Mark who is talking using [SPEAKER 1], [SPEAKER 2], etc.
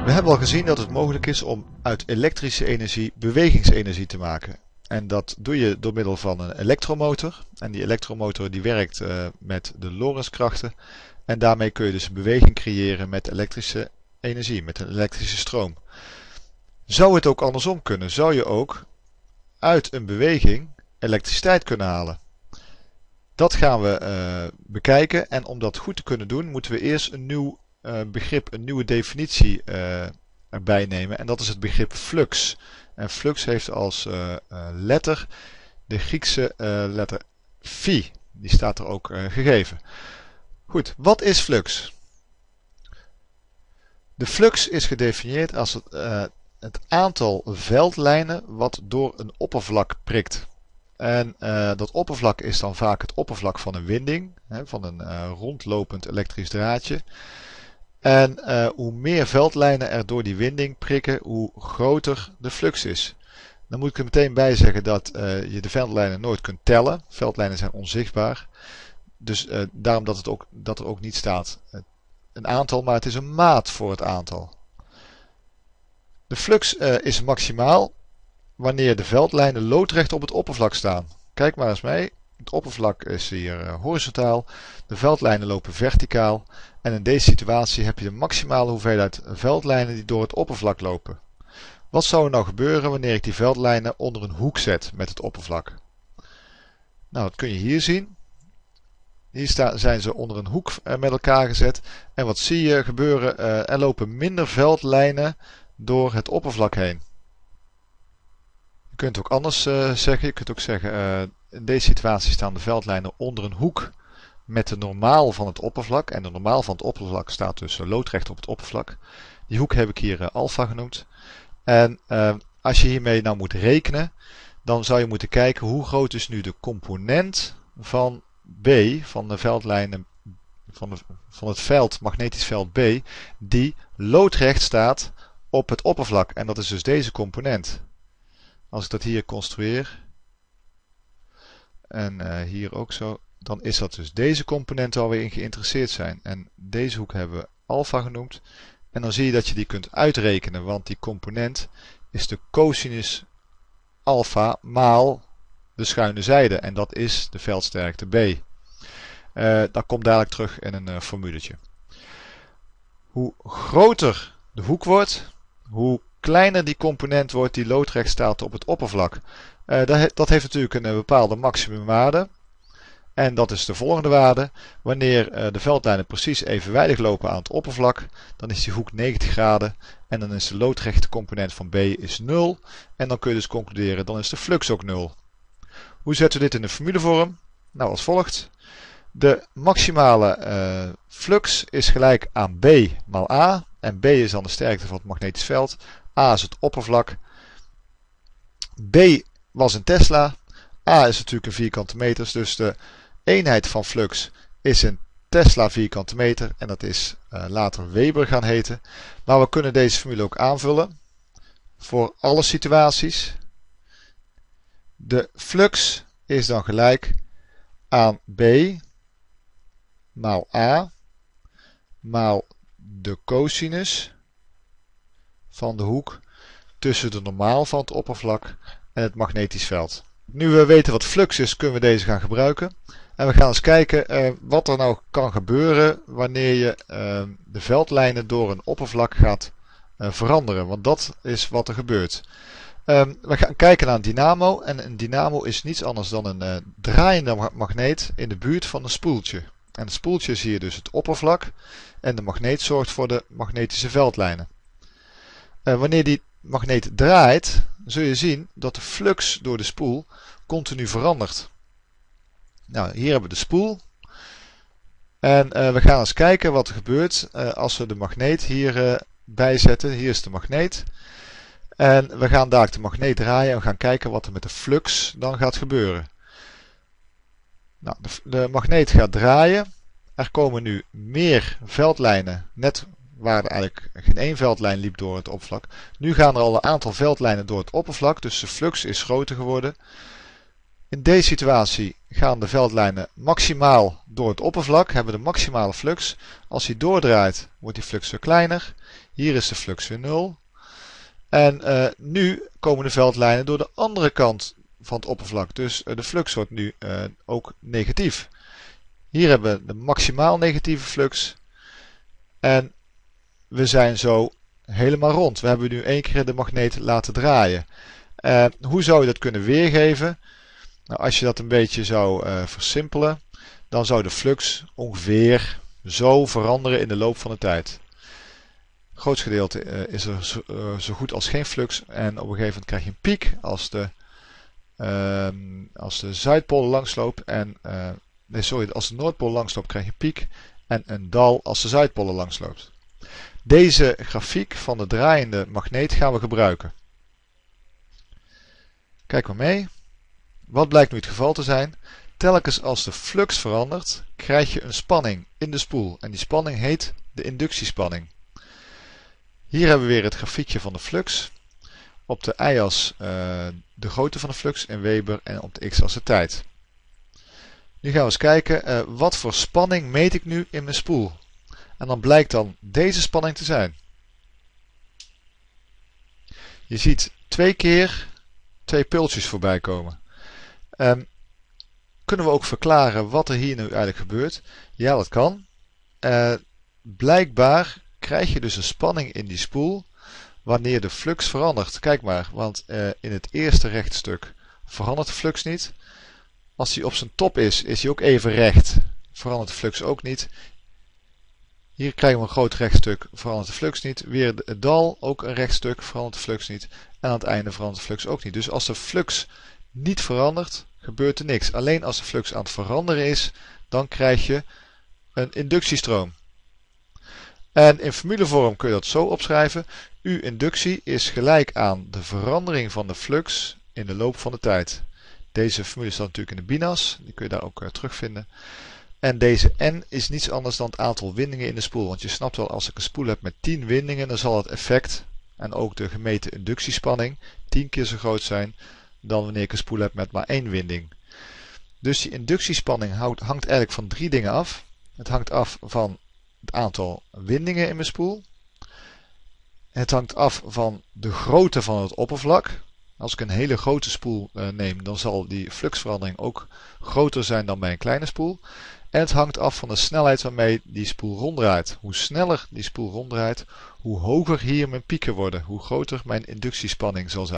[SPEAKER 1] We hebben al gezien dat het mogelijk is om uit elektrische energie bewegingsenergie te maken. En dat doe je door middel van een elektromotor. En die elektromotor die werkt met de Lorentzkrachten. En daarmee kun je dus een beweging creëren met elektrische energie, met een elektrische stroom. Zou het ook andersom kunnen? Zou je ook uit een beweging elektriciteit kunnen halen? Dat gaan we bekijken. En om dat goed te kunnen doen, moeten we eerst een nieuw begrip, een nieuwe definitie erbij nemen. En dat is het begrip flux. En flux heeft als letter de Griekse letter phi. Die staat er ook gegeven. Goed, wat is flux? De flux is gedefinieerd als het aantal veldlijnen wat door een oppervlak prikt. En dat oppervlak is dan vaak het oppervlak van een winding, van een rondlopend elektrisch draadje. En hoe meer veldlijnen er door die winding prikken, hoe groter de flux is. Dan moet ik er meteen bij zeggen dat je de veldlijnen nooit kunt tellen. Veldlijnen zijn onzichtbaar. Dus daarom dat er ook niet staat een aantal, maar het is een maat voor het aantal. De flux is maximaal wanneer de veldlijnen loodrecht op het oppervlak staan. Kijk maar eens mee. Het oppervlak is hier horizontaal. De veldlijnen lopen verticaal. En in deze situatie heb je de maximale hoeveelheid veldlijnen die door het oppervlak lopen. Wat zou er nou gebeuren wanneer ik die veldlijnen onder een hoek zet met het oppervlak? Nou, dat kun je hier zien. Hier zijn ze onder een hoek met elkaar gezet. En wat zie je gebeuren? Er lopen minder veldlijnen door het oppervlak heen. Je kunt ook anders zeggen. Je kunt ook zeggen, in deze situatie staan de veldlijnen onder een hoek met de normaal van het oppervlak. En de normaal van het oppervlak staat dus loodrecht op het oppervlak. Die hoek heb ik hier alpha genoemd. En als je hiermee nou moet rekenen, dan zou je moeten kijken hoe groot is nu de component van B, van de veldlijnen van het veld, magnetisch veld B, die loodrecht staat op het oppervlak. En dat is dus deze component. Als ik dat hier construeer, en hier ook zo, dan is dat dus deze component waar we in geïnteresseerd zijn. En deze hoek hebben we alpha genoemd. En dan zie je dat je die kunt uitrekenen, want die component is de cosinus alpha maal de schuine zijde. En dat is de veldsterkte B. Dat komt dadelijk terug in een formuletje. Hoe groter de hoek wordt, hoe kleiner die component wordt die loodrecht staat op het oppervlak. Dat heeft natuurlijk een bepaalde maximumwaarde. En dat is de volgende waarde. Wanneer de veldlijnen precies evenwijdig lopen aan het oppervlak, dan is die hoek 90 graden. En dan is de loodrechte component van B is 0. En dan kun je dus concluderen, dan is de flux ook 0. Hoe zetten we dit in de formulevorm? Nou, als volgt. De maximale flux is gelijk aan B maal A. En B is dan de sterkte van het magnetisch veld. A is het oppervlak. B was een Tesla. A is natuurlijk een vierkante meters. Dus de eenheid van flux is een Tesla vierkante meter. En dat is later Weber gaan heten. Maar we kunnen deze formule ook aanvullen. Voor alle situaties. De flux is dan gelijk aan B maal A maal de cosinus van de hoek tussen de normaal van het oppervlak en het magnetisch veld. Nu we weten wat flux is, kunnen we deze gaan gebruiken. En we gaan eens kijken wat er nou kan gebeuren wanneer je de veldlijnen door een oppervlak gaat veranderen. Want dat is wat er gebeurt. We gaan kijken naar een dynamo. En een dynamo is niets anders dan een draaiende magneet in de buurt van een spoeltje. En het spoeltje is hier dus het oppervlak. En de magneet zorgt voor de magnetische veldlijnen. Wanneer die magneet draait, zul je zien dat de flux door de spoel continu verandert. Nou, hier hebben we de spoel. En we gaan eens kijken wat er gebeurt als we de magneet hier bijzetten. Hier is de magneet. En we gaan daar de magneet draaien en we gaan kijken wat er met de flux dan gaat gebeuren. Nou, de magneet gaat draaien. Er komen nu meer veldlijnen, net waar er eigenlijk geen één veldlijn liep door het oppervlak. Nu gaan er al een aantal veldlijnen door het oppervlak, dus de flux is groter geworden. In deze situatie gaan de veldlijnen maximaal door het oppervlak, hebben de maximale flux. Als hij doordraait, wordt die flux weer kleiner. Hier is de flux weer 0. En nu komen de veldlijnen door de andere kant van het oppervlak. Dus de flux wordt nu ook negatief. Hier hebben we de maximaal negatieve flux. En we zijn zo helemaal rond. We hebben nu 1 keer de magneet laten draaien. Hoe zou je dat kunnen weergeven? Nou, als je dat een beetje zou versimpelen, dan zou de flux ongeveer zo veranderen in de loop van de tijd. Het grootste gedeelte is er zo goed als geen flux en op een gegeven moment krijg je een piek als de Zuidpool langsloopt en als de Noordpool langsloopt krijg je een piek en een dal als de Zuidpool langsloopt. Deze grafiek van de draaiende magneet gaan we gebruiken. Kijk maar mee. Wat blijkt nu het geval te zijn? Telkens als de flux verandert, krijg je een spanning in de spoel. En die spanning heet de inductiespanning. Hier hebben we weer het grafiekje van de flux. Op de y-as de grootte van de flux in Weber en op de x-as de tijd. Nu gaan we eens kijken wat voor spanning meet ik nu in mijn spoel. En dan blijkt dan deze spanning te zijn. Je ziet 2 keer 2 pulsjes voorbij komen. Kunnen we ook verklaren wat er hier nu eigenlijk gebeurt? Ja, dat kan. Blijkbaar krijg je dus een spanning in die spoel wanneer de flux verandert. Kijk maar, want in het eerste rechtstuk verandert de flux niet. Als hij op zijn top is hij ook even recht. Verandert de flux ook niet. Hier krijgen we een groot rechtstuk, verandert de flux niet. Weer het dal, ook een rechtstuk, verandert de flux niet. En aan het einde verandert de flux ook niet. Dus als de flux niet verandert, gebeurt er niks. Alleen als de flux aan het veranderen is, dan krijg je een inductiestroom. En in formulevorm kun je dat zo opschrijven. U-inductie is gelijk aan de verandering van de flux in de loop van de tijd. Deze formule staat natuurlijk in de binas, die kun je daar ook terugvinden. En deze N is niets anders dan het aantal windingen in de spoel. Want je snapt wel, als ik een spoel heb met 10 windingen, dan zal het effect en ook de gemeten inductiespanning 10 keer zo groot zijn dan wanneer ik een spoel heb met maar 1 winding. Dus die inductiespanning hangt eigenlijk van 3 dingen af. Het hangt af van het aantal windingen in mijn spoel. Het hangt af van de grootte van het oppervlak. Als ik een hele grote spoel neem, dan zal die fluxverandering ook groter zijn dan bij een kleine spoel. En het hangt af van de snelheid waarmee die spoel ronddraait. Hoe sneller die spoel ronddraait, hoe hoger hier mijn pieken worden, hoe groter mijn inductiespanning zal zijn.